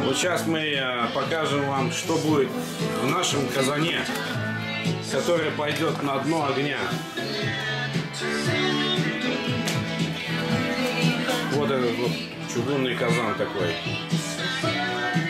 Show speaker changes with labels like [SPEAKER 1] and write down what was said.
[SPEAKER 1] Вот сейчас мы покажем вам, что будет в нашем казане, который пойдет на дно огня. Вот этот вот чугунный казан такой.